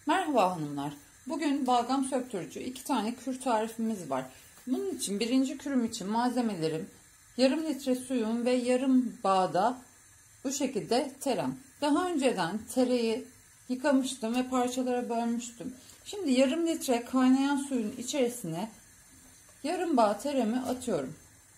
Merhaba hanımlar. Bugün balgam söktürücü 2 tane kür tarifimiz var. Bunun için birinci kürüm için malzemelerim yarım litre suyum ve yarım bağda bu şekilde terem. Daha önceden tereyi yıkamıştım ve parçalara bölmüştüm. Şimdi yarım litre kaynayan suyun içerisine yarım bağ teremi atıyorum.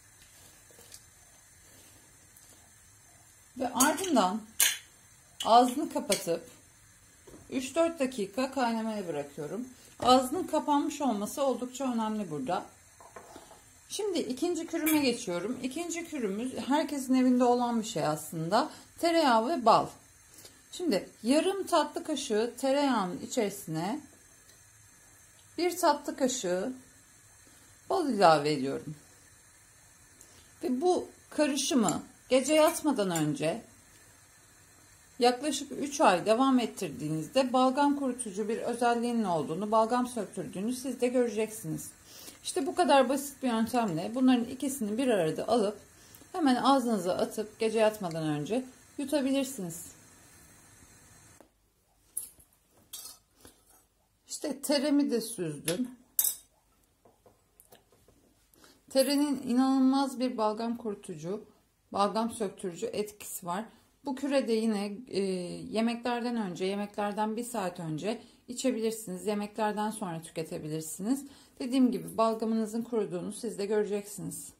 Ve ardından ağzını kapatıp 3-4 dakika kaynamaya bırakıyorum. Ağzının kapanmış olması oldukça önemli burada. Şimdi ikinci kürüme geçiyorum. İkinci kürümüz herkesin evinde olan bir şey aslında. Tereyağı ve bal. Şimdi yarım tatlı kaşığı tereyağının içerisine 1 tatlı kaşığı bal ilave ediyorum. Ve bu karışımı gece yatmadan önce yaklaşık 3 ay devam ettirdiğinizde balgam kurutucu bir özelliğinin olduğunu, balgam söktürdüğünü siz de göreceksiniz. İşte bu kadar basit bir yöntemle bunların ikisini bir arada alıp hemen ağzınıza atıp gece yatmadan önce yutabilirsiniz. İşte teremi de süzdüm. Terenin inanılmaz bir balgam kurutucu, balgam söktürücü etkisi var. Bu küre de yine yemeklerden önce, yemeklerden 1 saat önce içebilirsiniz. Yemeklerden sonra tüketebilirsiniz. Dediğim gibi balgamınızın kuruduğunu siz de göreceksiniz.